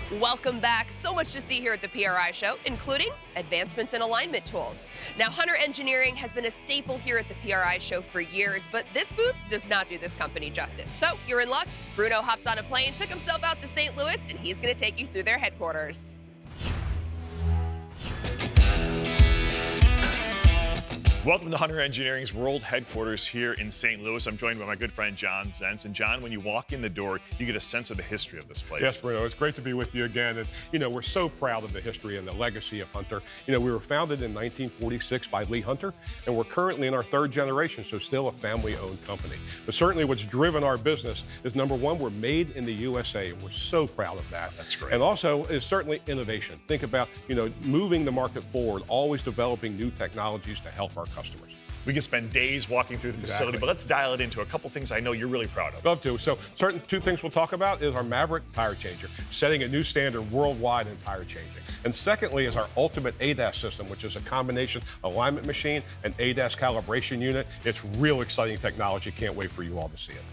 Welcome back. So much to see here at the PRI Show, including advancements in alignment tools. Now, Hunter Engineering has been a staple here at the PRI Show for years, but this booth does not do this company justice. So you're in luck. Bruno hopped on a plane, took himself out to St. Louis, and he's going to take you through their headquarters. Welcome to Hunter Engineering's world headquarters here in St. Louis. I'm joined by my good friend John Zentz. And John, when you walk in the door, you get a sense of the history of this place. Yes, Bruno, it's great to be with you again. And, you know, we're so proud of the history and the legacy of Hunter. You know, we were founded in 1946 by Lee Hunter, and we're currently in our third generation, so still a family-owned company. But certainly what's driven our business is, number one, we're made in the USA, and we're so proud of that. That's great. And also is certainly innovation. Think about, you know, moving the market forward, always developing new technologies to help our customers. We can spend days walking through the facility, but let's dial it into a couple things I know you're really proud of. Love to. So certain two things we'll talk about is our Maverick tire changer, setting a new standard worldwide in tire changing. And secondly is our ultimate ADAS system, which is a combination alignment machine and ADAS calibration unit. It's real exciting technology. Can't wait for you all to see it.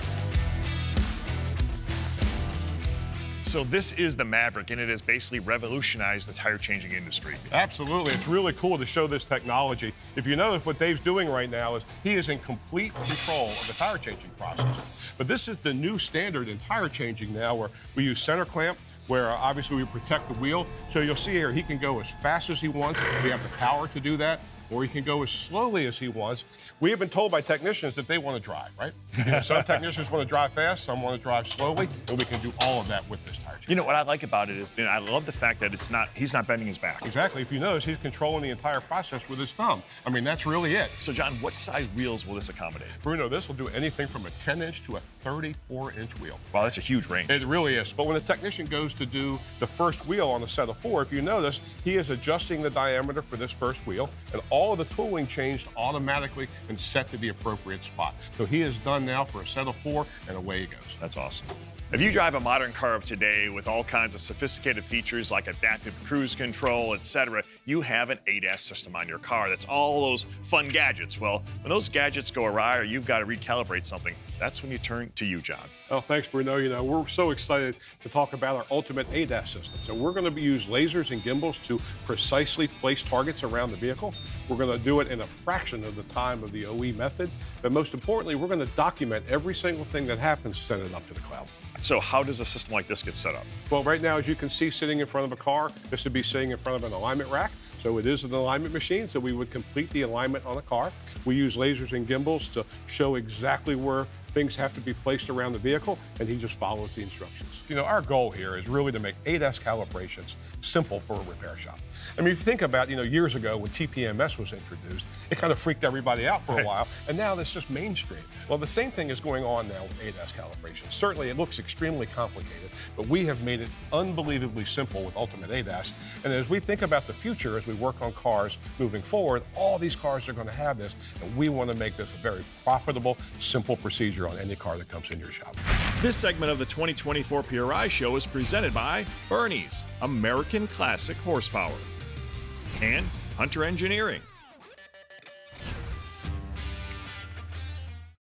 So this is the Maverick, and it has basically revolutionized the tire changing industry. Absolutely. It's really cool to show this technology. If you notice what Dave's doing right now is he is in complete control of the tire changing process. But this is the new standard in tire changing now, where we use center clamp, where obviously we protect the wheel. So you'll see here, he can go as fast as he wants. We have the power to do that. Or he can go as slowly as he wants. We have been told by technicians that they want to drive, right? You know, some technicians want to drive fast, some want to drive slowly, and we can do all of that with this tire changer. You know, what I like about it is, you know, I love the fact that he's not bending his back. Exactly. If you notice, he's controlling the entire process with his thumb. I mean, that's really it. So, John, what size wheels will this accommodate? Bruno, this will do anything from a 10-inch to a 34-inch wheel. Wow, that's a huge range. It really is. But when the technician goes to do the first wheel on a set of 4, if you notice, he is adjusting the diameter for this first wheel, and all of the tooling changed automatically and set to the appropriate spot. So he is done now for a set of 4, and away he goes. That's awesome. If you drive a modern car of today with all kinds of sophisticated features like adaptive cruise control, etc., you have an ADAS system on your car. That's all those fun gadgets. Well, when those gadgets go awry or you've got to recalibrate something, that's when you turn to you, John. Oh, thanks, Bruno. You know, we're so excited to talk about our ultimate ADAS system. So we're going to use lasers and gimbals to precisely place targets around the vehicle. We're going to do it in a fraction of the time of the OE method. But most importantly, we're going to document every single thing that happens, send it up to the cloud. So how does a system like this get set up? Well, right now, as you can see, sitting in front of a car, this would be sitting in front of an alignment rack. So it is an alignment machine, so we would complete the alignment on a car. We use lasers and gimbals to show exactly where things have to be placed around the vehicle, and he just follows the instructions. You know, our goal here is really to make ADAS calibrations simple for a repair shop. I mean, if you think about, you know, years ago when TPMS was introduced, it kind of freaked everybody out for a while, and now that's just mainstream. Well, the same thing is going on now with ADAS calibration. Certainly, it looks extremely complicated, but we have made it unbelievably simple with Ultimate ADAS. And as we think about the future, as we work on cars moving forward, all these cars are going to have this, and we want to make this a very profitable, simple procedure on any car that comes in your shop. This segment of the 2024 PRI Show is presented by Bernie's, American Classic Horsepower, and Hunter Engineering.